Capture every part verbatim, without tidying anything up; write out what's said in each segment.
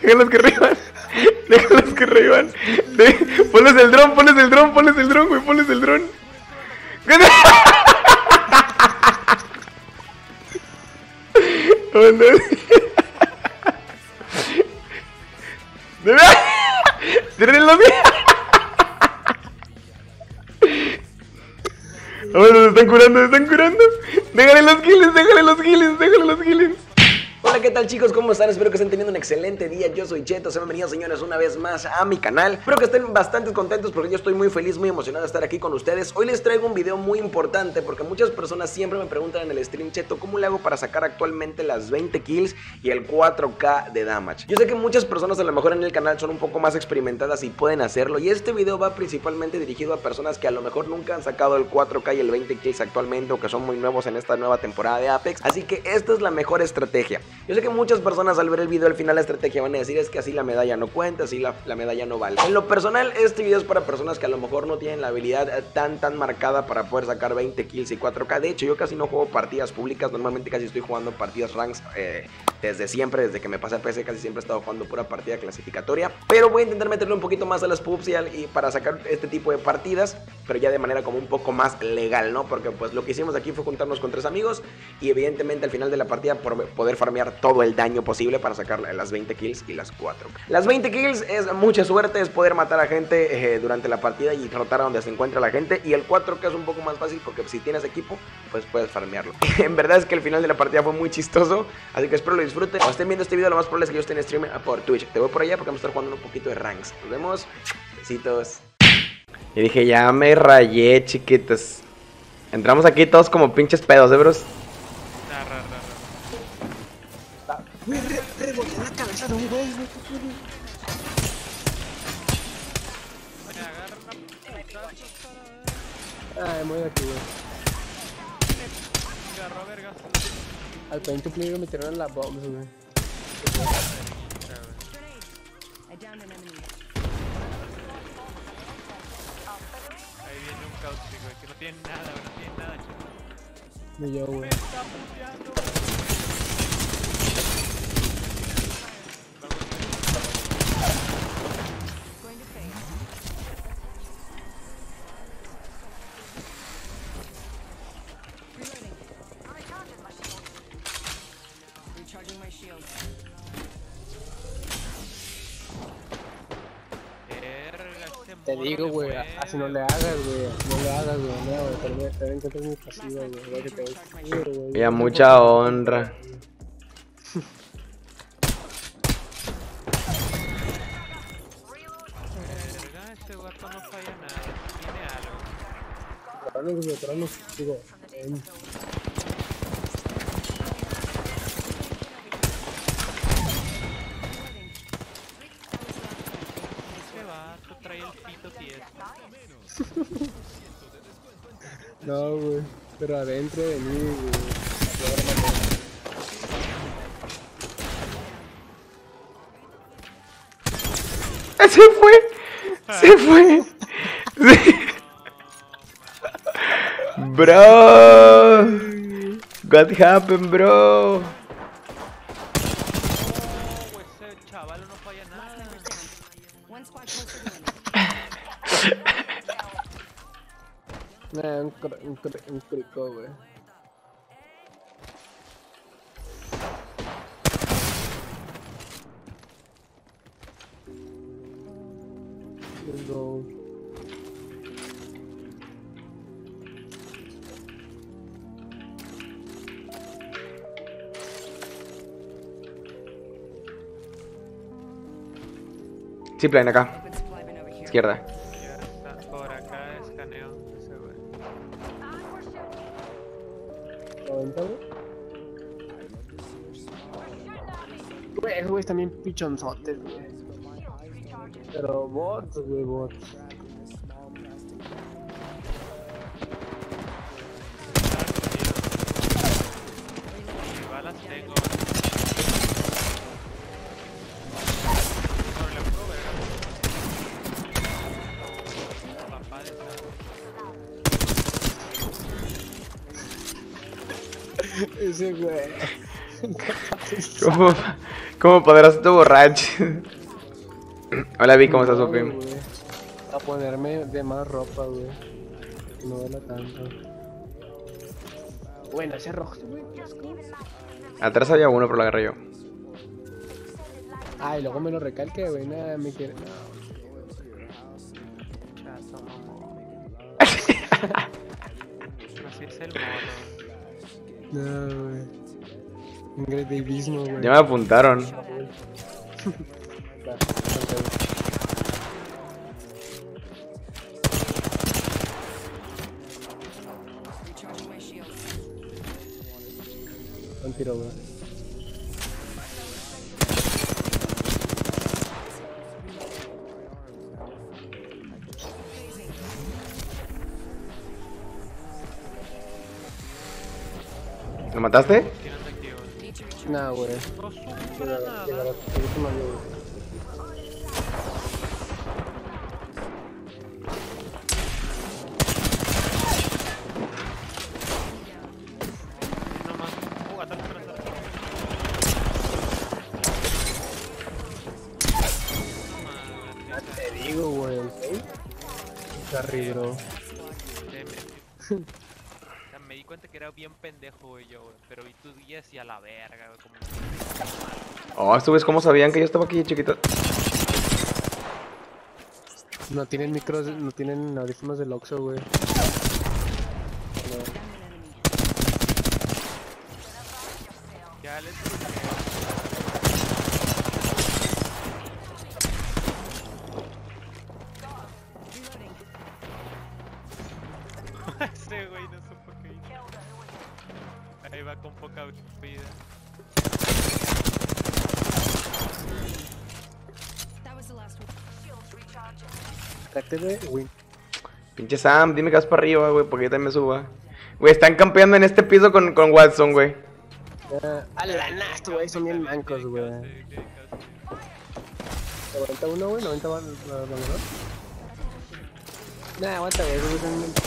Déjalos que revivan. Déjalos que revivan. De... Ponles el dron, ponles el dron, ponles el dron, güey, ponles el dron. Oh, no. ¡Tienen los oh, se están curando, se están curando. Déjale los kills, déjale los kills, déjale los kills. Hola, ¿qué tal, chicos? ¿Cómo están? Espero que estén teniendo un excelente día. Yo soy Cheto, sean bienvenidos, señores, una vez más a mi canal. Espero que estén bastante contentos porque yo estoy muy feliz, muy emocionado de estar aquí con ustedes. Hoy les traigo un video muy importante porque muchas personas siempre me preguntan en el stream: Cheto, ¿cómo le hago para sacar actualmente las veinte kills y el cuatro K de damage? Yo sé que muchas personas a lo mejor en el canal son un poco más experimentadas y pueden hacerlo, y este video va principalmente dirigido a personas que a lo mejor nunca han sacado el cuatro K y el veinte kills actualmente, o que son muy nuevos en esta nueva temporada de Apex. Así que esta es la mejor estrategia. Yo sé que muchas personas al ver el video al final la estrategia van a decir: es que así la medalla no cuenta, así la, la medalla no vale. En lo personal, este video es para personas que a lo mejor no tienen la habilidad tan tan marcada para poder sacar veinte kills y cuatro K. De hecho, yo casi no juego partidas públicas, normalmente casi estoy jugando partidas ranks eh, desde siempre, desde que me pasé a P C casi siempre he estado jugando pura partida clasificatoria. Pero voy a intentar meterle un poquito más a las pubs y, al, y para sacar este tipo de partidas, pero ya de manera como un poco más legal, ¿no? Porque pues lo que hicimos aquí fue juntarnos con tres amigos y evidentemente al final de la partida por poder farmear todo el daño posible para sacar las veinte kills y las cuatro. Las veinte kills es mucha suerte, es poder matar a gente eh, durante la partida y rotar a donde se encuentra la gente, y el cuatro K es un poco más fácil porque si tienes equipo pues puedes farmearlo. En verdad es que el final de la partida fue muy chistoso, así que espero lo disfruten. Cuando estén viendo este video, lo más probable es que yo esté en stream por Twitch. Te voy por allá porque vamos a estar jugando un poquito de ranks. Nos vemos, besitos. Y dije: ya me rayé, chiquitos. Entramos aquí todos como pinches pedos, ¿eh, bros? Güey, re, reboté la cabeza de un güey, güey. Ay, muy aquí, güey. Al Paint to Play me metieron en la bomba, güey. Ahí viene un Caustic, güey, que no tiene nada, güey, no tiene nada, chico. Me yo, güey. Me está puteando. Te digo, güey, así no le hagas, güey, no le hagas, güey, no, güey, pero te ven que tú eres muy pasiva, güey, güey, que te ves, güey. Y a mucha honra. Este guapo no falla nada, tiene algo. Veteranos, veteranos, digo, eh. Trae el pito tieso. No, güey, pero adentro de mí, güey. Se fue, se fue. Bro, what happened, bro? Oh, ese chaval no falla nada. Nah, un, cr un, cr un crico, güey. Let's go. Sí, plan acá. Izquierda. Ya está por acá, escaneo ese güey. ¿Aguanta, güey? Güey, esos güeyes también pichonzotes, güey. Pero bots, güey, bots. Y balas tengo. Ese güey. ¿Cómo, ¿Cómo podrás tú borracho? Hola, Vi, ¿cómo estás, No, Sopi? güey. A ponerme de más ropa, güey. No duela tanto. Bueno, ese rojo, güey. Qué asco. Atrás había uno, pero lo agarré yo. Ay, luego me lo recalque, güey. Nada, me quiere. No. Chato, mamón. Así es el mono. No, güey. Ingredivismo, güey. Ya me apuntaron. Va, va, un tiro, güey. ¿Lo mataste? ¿Quién anda activo? No, güey. No sufra Llega, nada. llega, ahorita me ayuda, güey. No más. Uh, atrás, atrás, atrás. Ya te digo, güey. Carry, bro. Te me- O sea, me di cuenta que era bien pendejo, güey, yo, güey. Pero vi tus guías y a la verga, güey. Como... Oh, ¿tú ves cómo sabían que yo estaba aquí, chiquito? No tienen micros, no tienen audífonos del Oxxo, güey. Ya les Ese güey no supo qué hizo. Ahí va con poca vida. That was the last one. Trate de win. Pinche Sam, dime que vas para arriba, güey, porque yo también me suba. Güey, están campeando en este piso con, con Watson, güey. Ah, a la nasto, güey, son bien mancos, güey. noventa y uno, güey, noventa va la mejor. Nah, aguanta, güey, güey, son bien-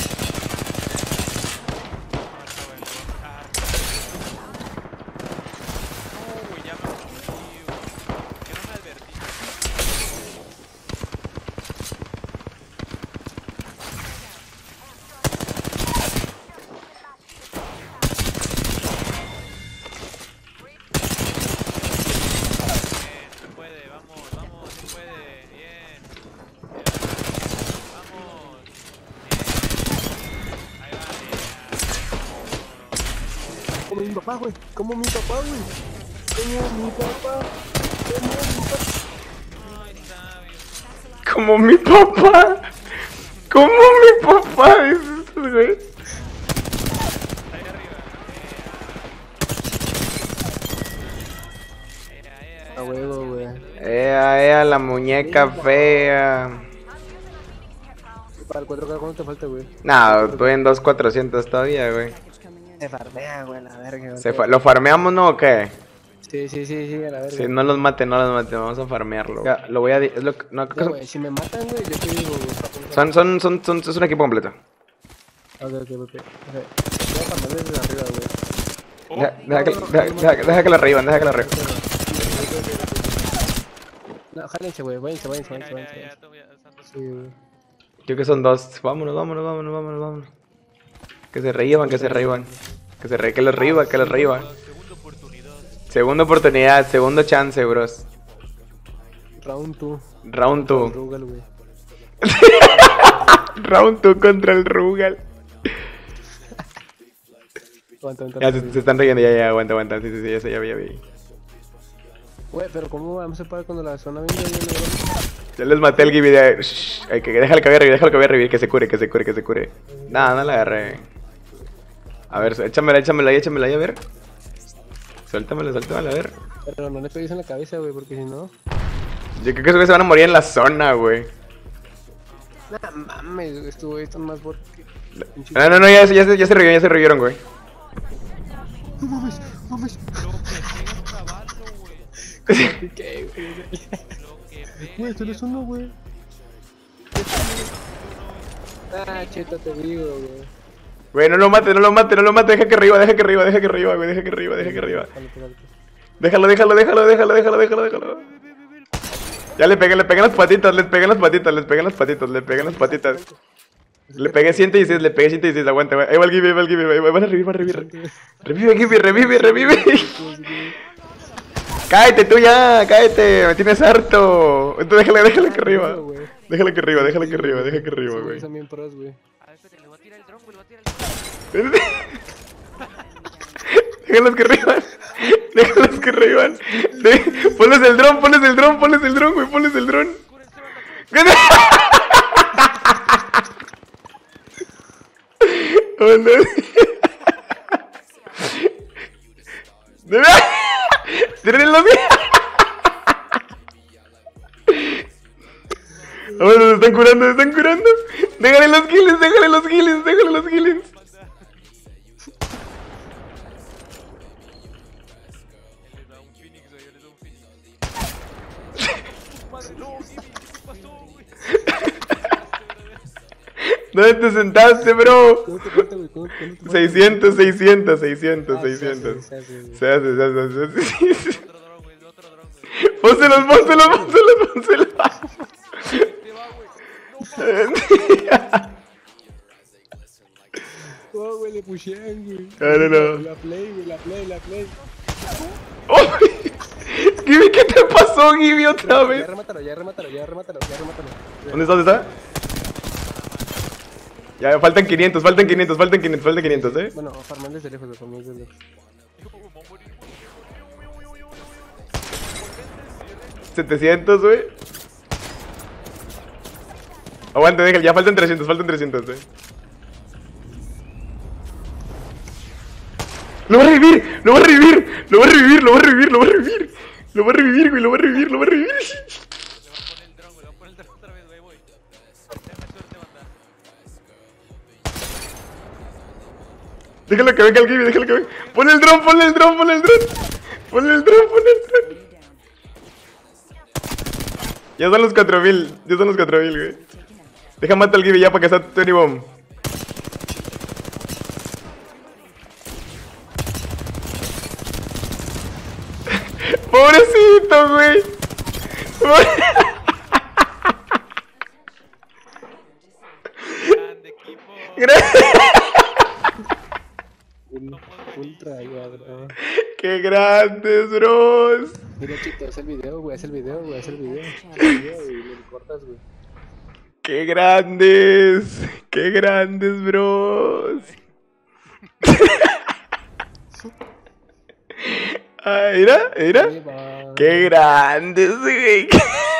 Uy, ya me advertí, güey. Yo no me advertí. Bien, se puede, vamos, vamos, se puede, bien. Bien, vamos, bien. Ahí va, bien. Como mi papá, güey, como mi papá, güey. Como mi papá. Como mi papá. Ay, sabio. Como mi papá. Como mi papá, dices, güey. Ahí arriba. Ea, ea, ea, A huevo, güey. Ea, ea, la muñeca fea. Para el cuatro K, ¿cuánto te falta, güey? Nah, estoy en dos mil cuatrocientos todavía, güey. Se farmea, güey, la verga, güey. Se fa- ¿Lo farmeamos, no, o qué? Sí, sí, sí, sí, a la verga. Sí, no los mate, no los mate, vamos a farmearlo. Ya, lo voy a... di- Es lo que- no, creo que Ya, son- güey, si me matan, güey, yo te digo, güey. son, son, son, son, es un equipo completo. Ok, ok, ok. Ok. Voy a farmear desde arriba, güey. Deja, deja que, deja, deja- deja que la revivan, deja que la revivan. No, jálense, güey, váyanse, váyanse, Ya, váyanse, ya, váyanse. ya, váyanse. tú, ya, Santos. Sí, güey. Creo que son dos. Vámonos, vámonos, vámonos, vámonos, vámonos. Que se reíban, que se reíban. Que se re, que los reíban, que los reíban. Segunda oportunidad. Segunda oportunidad, segundo chance, bros. Round two. Round two. Rugal, güey. Round two contra el Rugal. Aguanta, aguanta. Ya se, se están riendo, ya, ya, aguanta, aguanta. Sí, sí, sí, ya sé, ya vi, ya vi. Güey, pero ¿cómo vamos a parar cuando la zona venga bien, güey? Ya les maté el Gibby de... Shh, hay que déjale que voy a revivir, déjale que voy a revivir, que se cure, que se cure, que se cure. Nada, no la agarré. A ver, échamela, échamela ahí, échamela ahí, a ver. Suéltamela, suéltamela, a ver. Pero no le pegues en la cabeza, güey, porque si no... Yo creo que esos güeyes se van a morir en la zona, güey. Nah, mames, güey, estuvo esto más bot que... No, no, no, ya, se- ya, se- ya se revivieron, ya se revivieron, güey. No mames, mames. Lo que pega un caballo, güey. ¿Qué, güey? Lo que pega. Güey, tú eres uno, güey. Ah, cheta, te digo, güey. Güey, no lo mate, no lo mate, no lo mate, deja que arriba, deja que arriba, deja que arriba, güey, deja que arriba, deja que arriba. Vale, vale. Déjalo, déjalo, déjalo, déjalo, déjalo, déjalo, déjalo. Ya le pegué, le pegué en las patitas, le pegué en las patitas, le pegué en las patitas, le pegué en las patitas. Le pegué ciento dieciséis, le pegué ciento dieciséis, aguanta, ahí va el Gibby, ahí va el Gibby, ahí van a revivir, van a revivir. Revive, Gibby, revive, revive. Cállate tú ya, cállate, me tienes harto. Entonces déjale, déjale que arriba. Déjale que arriba, déjale que arriba, déjale que arriba, güey. Son bien pros, güey. A ver, espérate, le voy a tirar el dron, güey, le voy a tirar el dron. Déjalos que revivan. Déjalos que revivan. De... Ponles el dron, ponles el dron, ponles el dron, güey, ponles el dron. Oh, no. De verdad. Tienen los... Oh, se están curando, se están curando. Déjale los kills, déjale los kills, déjale los kills. ¿Dónde te sentaste, bro? ¿Cómo te cuenta, güey? ¿Cómo- cómo te seiscientos, seiscientos, seiscientos, Ah, se hace, seiscientos. se hace, güey. Se hace, se hace, se hace. Otro dron, güey, otro dron, güey. Pónselos, pónselos, pónselos, pónselos. Te va, güey. Oh, güey, le pusieron, güey. No, no, no. La play, güey, la play, la play. Oh, Gibby, ¿qué te pasó, Gibby, otra Ya vez? remátalo, ya remátalo, ya remátalo, ya remátalo. ¿Dónde está? ¿Dónde está? Ya, faltan quinientos, faltan quinientos, faltan quinientos, faltan quinientos, eh. Bueno, farman desde lejos, farman desde lejos. setecientos, güey. Aguante, déjale, ya faltan trescientos, faltan trescientos, eh. ¡Lo va a revivir! ¡Lo va a revivir! ¡Lo va a revivir! ¡Lo va a revivir! ¡Lo va a revivir! ¡Lo va a revivir, güey! ¡Lo va a revivir! ¡Lo va a revivir! Le voy a poner el dron, güey, le voy a poner el dron otra vez, güey, voy. Déjame suerte, banda. Déjalo que venga el Gibby, déjalo que venga. ¡Pon el dron, pon el dron, pon el dron! ¡Pon el dron, pon el dron! Ya son los cuatro mil, ya son los cuatro mil, güey. Deja matar al Gibby ya para que sea Tony Bomb. Pobrecito, güey. Grande equipo. Un- Ultra, ya, bro. ¡Qué grandes, bros! Mira, chicos, haz el video, güey, haz el video, güey, haz el video. Haz el video y lo cortas, güey. ¡Qué grandes! ¡Qué grandes, bros! Ah, mira, mira. Ahí va. ¡Qué grandes, güey!